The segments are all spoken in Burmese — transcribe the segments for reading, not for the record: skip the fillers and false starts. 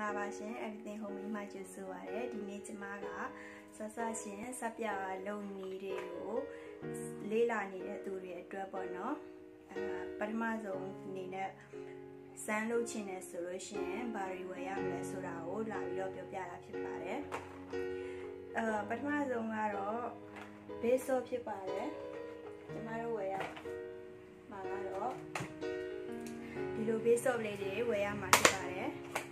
la ba shin everything home in my juice ware di ne chima ga sa shin sap pya long ni de ko le la ni de tu de atwat po no ပထမဆုံးအနေနဲ့စမ်းလုပ်ချင်တယ်ဆိုလို့ရှိရင်ဘာတွေဝယ်ရမလဲဆိုတာကိုလာပြီးတော့ပြောပြတာဖြစ်ပါတယ်ပထမဆုံးကတော့ base soap ဖြစ်ပါတယ်ကျမတို့ဝယ်ရမှာကတော့ဒီလို base soap လေးတွေဝယ်ရမှာဖြစ်ပါတယ်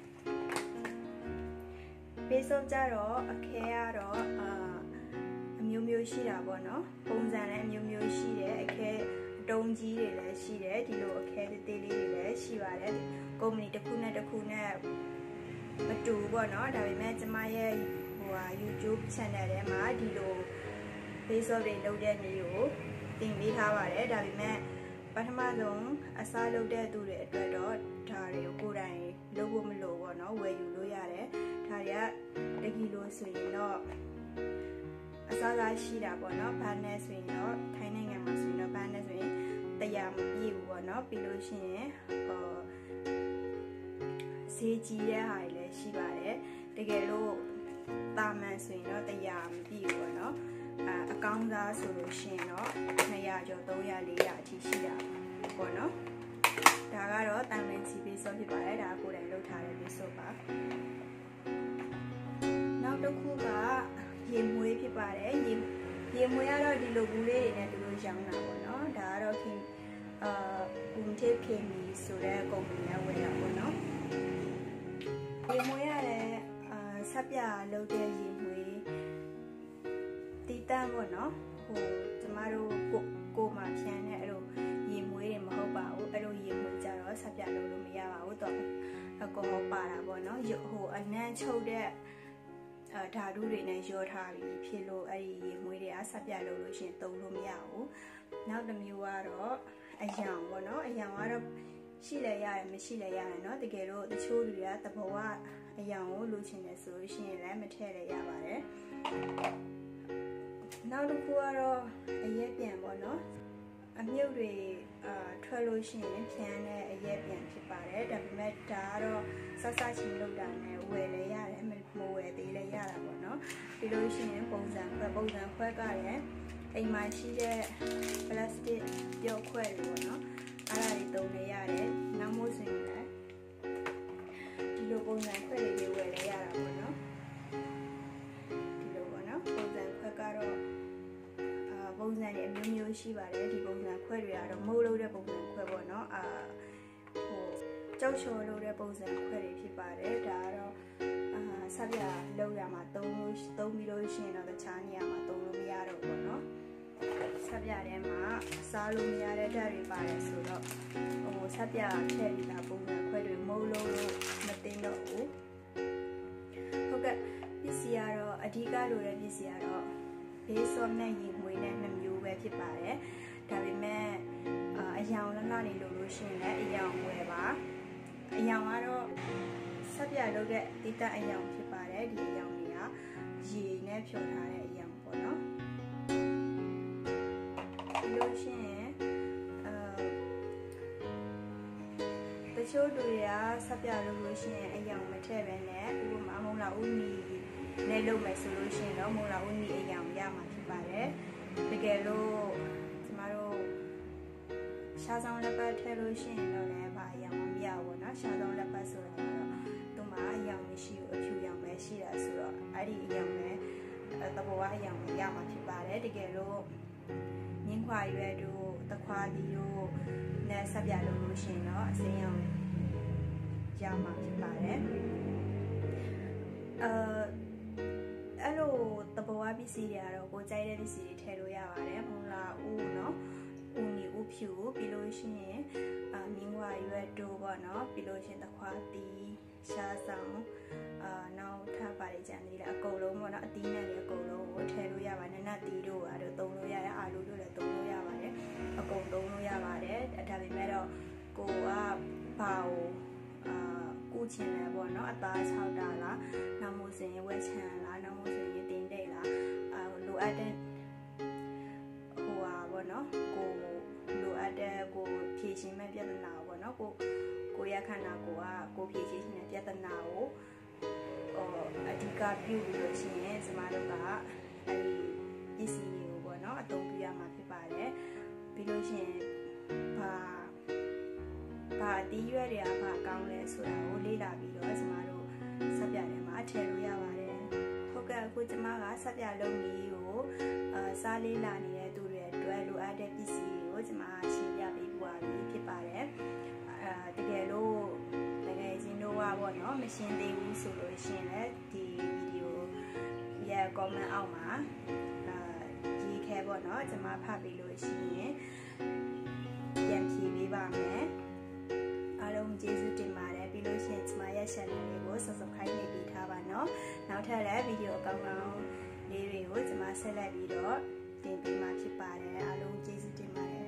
base soap ကြတော့အခဲကတော့အမျိုးမျိုးရှိတာပေါ့နော်ပုံစံလည်းအမျိုးမျိုးရှိတယ်အခဲတုံးကြီးတွေလည်းရှိတယ်ဒီလိုအခဲသေးသေးလေးတွေလည်းရှိပါတယ်ကုမ္ပဏီတစ်ခုနဲ့တစ်ခုနဲ့မတူဘူးပေါ့နော်ဒါပေမဲ့ကျမရဲ့YouTube channel ထဲမှာဒီလို base soap တွေလုပ်တဲ့နေ့ကိုတင်ပေးထားပါတယ်ဒါပေမဲ့ပထမဆုံးအစားလုပ်တဲ့သူတွေအတွက်တော့ဒါတွေကိုကိုယ်တိုင်လုပ်ဖို့မလိုပေါ့နော်ဝယ်ယူလို့ရတယ်ဒါတွေက1 ကီလိုဆိုရင်တော့အစားအစာရှိတာပေါ့နော်ဘာနဲ့ဆိုရင်တော့ထိုင်းနိုင်ငံမှာဆိုရင်တော့ဘာနဲ့ဆိုရင်100မပြည့်ဘူးပေါ့နော်ပြီးလို့ရှိရင်ဈေးကြီးတဲ့ဟာတွေလည်းရှိပါတယ်တကယ်လို့တာမန်ဆိုရင်တော့100မပြည့်ဘူးပေါ့နော်အကောင်းစားဆိုလို့ရှိရင်တော့200ကျော်300 400အထိရှိတာပေါ့နော်ဒါကတော့တာမန်စီပေးစောဖြစ်ပါတယ်ဒါကိုယ်တိုင်လုပ်ထားတဲ့ပေးစောပါနောက်တစ်ခုကရေမွေးဖြစ်ပါတယ်ရေမွေးကတော့ဒီလိုဘူးလေးတွေနဲ့သူတို့ရောင်းတာပေါ့နော်ဒါကတော့Bunte Kemi ဆိုတဲ့ကုမ္ပဏီကဝယ်တာပေါ့နော်ရေမွေးရတယ်ဆက်ပြလုပ်တဲ့ရေမွေးတီးတန်းပေါ့နော်ကျမတို့ကိုမှဖြန်းတဲ့အဲ့လိုရေမွေးတွေမဟုတ်ပါဘူးအဲ့လိုရေမွေးကြတော့ဆက်ပြလုပ်လို့မရပါဘူးတော့အကောပါတာပေါ့နော်အနံ့ချုပ်တဲ့ဓာတုတွေနဲ့ရောထားပြီးဖြစ်လို့အဲ့ဒီရေမွေးတွေကဆက်ပြလုပ်လို့ရှိရင်သုံးလို့မရဘူးနောက်တစ်မျိုးကတော့အယောင်ပေါ့နော်အယောင်ကတော့ရှိလဲရတယ်မရှိလဲရတယ်เนาะတကယ်လို့တချို့လူတွေကတဘောကအယောင်ကိုလိုချင်တယ်ဆိုလို့ရှိရင်လည်းမထည့်လဲရပါတယ်နောက်တစ်ခုကတော့အရက်ပြန်ပေါ့နော်အမြုပ်တွေထွက်လို့ရှိရင်ဖြန်းတဲ့အရက်ပြန်ဖြစ်ပါတယ်ဒါပေမဲ့ဒါကတော့ဆဆချင်းလောက်တာနဲ့ဝယ်လဲရတယ်မဝယ်သေးလဲရတာပေါ့နော်ပြီးလို့ရှိရင်ပုံစံခွဲကလည်းအိမ်မှာရှိတဲ့ပလတ်စတစ်ပြုတ်ခွဲတွေပေါ့နော်အဲ့ဒါတွေသုံးလဲရတယ်နောက်မို့ဆိုရင်လည်းဒီလိုပုံစံခွဲတွေဝယ်လဲရတာပေါ့နော်ဒီလိုပေါ့နော်ပုံစံခွဲကတော့ပုံစံတွေအမျိုးမျိုးရှိပါတယ်ဒီပုံစံခွဲတွေကတော့မိုးလို့တဲ့ပုံစံခွဲပေါ့နော်ကြောက်ချော်လို့တဲ့ပုံစံခွဲတွေဖြစ်ပါတယ်ဒါကတော့ဆက်ပြလောက်ရမှာသုံးပြီးလို့ရှိရင်တော့တခြားနေရာမှာသုံးလို့မရတော့ဘူးပေါ့နော်ဆက်ပြထဲမှာစားလို့မရတဲ့ဓာတ်တွေပါတယ်ဆိုတော့ဆက်ပြထည့်ပြီးတာပုံစံခွဲတွေမိုးလို့မသိတော့ဘူးဟုတ်ကဲ့ပစ္စည်းကတော့အဓိကလိုတဲ့ပစ္စည်းကတော့ဘေးစောနဲ့ရေမွေးနဲ့2မျိုးပဲဖြစ်ပါတယ်ဒါပေမဲ့အယောင်လှနေလို့ရှိရင်လည်းအယောင်ဝယ်ပါအယောင်ကတော့ဆက်ပြလုပ်တဲ့တိတအယောင်ဖြစ်ပါတယ်ဒီအယောင်တွေကရေနဲ့ဖြောထားတဲ့အယောင်ပေါ့နော်ပြီးလို့ရှိရင်တချို့လူတွေကဆက်ပြလုပ်လို့ရှိရင်အယောင်မထည့်ပဲနဲ့ဥပမာမုံလာဦးနီနဲ့လုပ်မယ်ဆိုလို့ရှိရင်တော့မုံလာဦးနီအယောင်ရမှာဖြစ်ပါတယ်တကယ်လို့ကျမတို့ရှားဆောင်လက်ပတ်ထည့်လို့ရှိရင်တော့လည်းဘာအယောင်မရဘူးเนาะရှားဆောင်လက်ပတ်ဆိုတာကတော့သူ့မှာအယောင်မရှိဘူးအဖြူရောင်ပဲရှိတာဆိုတော့အဲ့ဒီအယောင်နဲ့တဘောကအယောင်ရမှာဖြစ်ပါတယ်တကယ်လို့မြင်းခွာရွယ်တို့တခွားသီးတို့နဲ့ဆက်ပြလုပ်လို့ရှိရင်တော့အစိမ်းရောင်ရမှာဖြစ်ပါတယ်အဲ့လိုတဘောပစ္စည်းတွေကတော့ကိုကြိုက်တဲ့ပစ္စည်းတွေထည့်လို့ရပါတယ်မုံလာဦးเนาะဦးနီဦးဖြူပြီးလို့ရှိရင်မြင်းခွာရွယ်တို့ပေါ့เนาะပြီးလို့ရှိရင်တခွားသီးရှားဆောင်နောက်ထပ်ပါတယ်ကြံသေးတယ်အကုန်လုံးပေါ့နော်အသီးနဲ့လည်းအကုန်လုံးကိုထည့်လို့ရပါတယ်နတ်သီးတို့အားတို့သုံးလို့ရတယ်အာလူတို့လည်းသုံးလို့ရပါတယ်အကုန်သုံးလို့ရပါတယ်ဒါပေမဲ့တော့ကိုကဘာကိုကုချင်လဲပေါ့နော်အသား6တာလားနောက်မို့စင်ဝက်ချန်လားနောက်မို့စင်တင်တိတ်လားလိုအပ်တဲ့ပေါ့နော်ကိုလိုအပ်တဲ့ကိုဖြည့်ရှင်းမဲ့ပြဿနာပေါ့နော်ကိုရခန္ဓာကိုဖြည့်ရှင်းတဲ့ပြဿနာကိုပြုပြီးလို့ရှိရင်ကျမတို့ကအဲဒီပစ္စည်းတွေကိုပေါ့နော်အသုံးပြုရမှာဖြစ်ပါတယ်ပြီးလို့ရှိရင်ဘာအသီးရွက်တွေကဘာကောင်းလဲဆိုတာကိုလေ့လာပြီးတော့ကျမတို့ဆက်ပြထဲမှာထည့်လို့ရပါတယ်ဟုတ်ကဲ့အခုကျမကဆက်ပြလုံးကြီးကိုစားလေ့လာနေတဲ့သူတွေအတွက်လိုအပ်တဲ့ပစ္စည်းတွေကိုကျမရှင်းပြပေးပွားပြီးဖြစ်ပါတယ်တကယ်လို့တကယ်ချင်းတို့ကပေါ့နော်မရှင်းသေးဘူးဆိုလို့ရှိရင်လည်းဒီဗီဒီယိုရဲ့ comment အောက်မှာရေးခဲ့ပေါ့နော်ကျမဖတ်ပြီးလို့ရှိရင်ပြန်ဖြေပေးပါမယ်အားလုံးကျေးဇူးတင်ပါတယ်ပြီးလို့ရှိရင်ကျမရဲ့ channel လေးကို subscribe လုပ်ပေးထားပါနော်နောက်ထပ်လည်းဗီဒီယိုအကောင်းလေးတွေကိုကျမဆက်လက်ပြီးတော့တင်ပေးမှာဖြစ်ပါတယ်အားလုံးကျေးဇူးတင်ပါတယ်